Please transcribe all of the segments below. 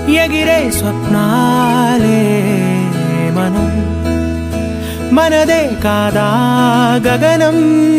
ఎగిరే స్వప్నాలే మనం మనదే కాదా గగనం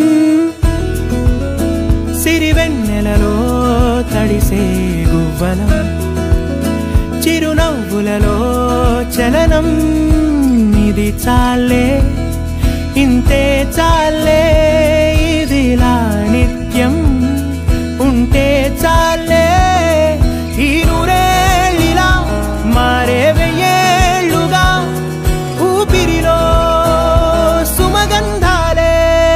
సిరివెన్నెలలో తడిసే గువ్వలం చిరునవ్వులలో చలనం ఇది చాలే ఇంతే చాలే ఇదిలా నిత్యం ఉంటే చాలే ఈ నూరేళ్ళిలా మారే వెయ్యేళ్ళుగా ఊపిరిలో సుమగంధాలే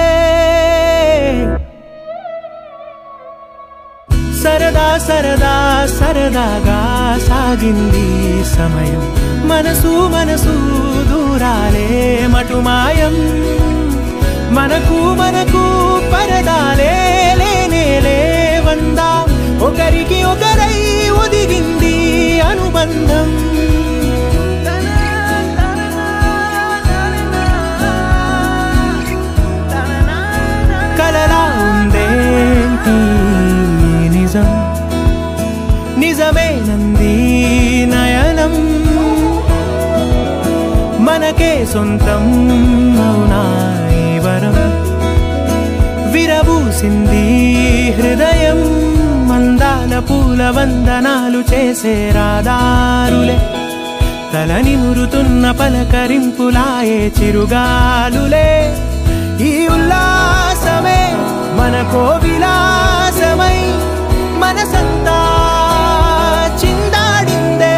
సరదా సరదా సరదాగా సాగింది సమయం మనసు మనసు దూరాలే మటుమాయం మనకు మనకు పరదాలే లేనేలే వందా ఒకరికి ఒకరై ఒదిగింది అనుబంధం కలలా ఉందేంటి నిజం నిజమేనంది నయనం మనకే సొంతం అవునా ఈ వరం విరబూసింది హృదయం మందాల పూల వందనాలు చేసే రాదారులే తలని మురుతున్న పలకరింపులాయే చిరుగాలులే ఈ ఉల్లాసమే మనకో విలాసమై మనసంతా చిందాడిందే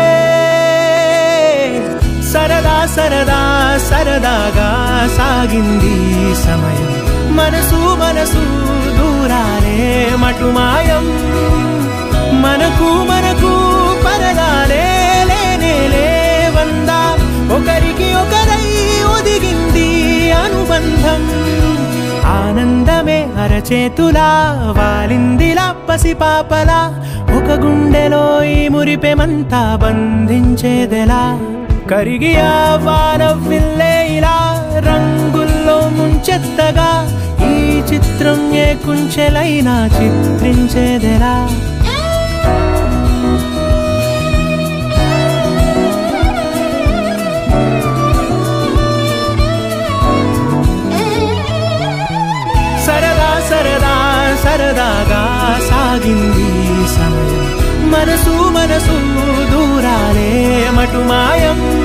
సరదా సరదా సరదాగా సాగింది సమయం మనసు మనసు దూరాలే మటుమాయం మనకు మనకు పరదాలే లేనేలే వందా ఒకరికి ఒకరై ఒదిగింది అనుబంధం ఆనందమే అరచేతులా వాలిందిలా పసిపాపలా ఒక గుండెలో ఈ మురిపెమంతా బంధించేదెలా కరిగి ఆ వానవిల్లే ఇలా రంగుల్లో ముంచెత్తగా ఈ చిత్రం ఏ కుంచెలైనా చిత్రించేదెలా సరదా సరదా సరదాగా సాగింది సమయం మనసు మనసు దూరాలే మటుమాయం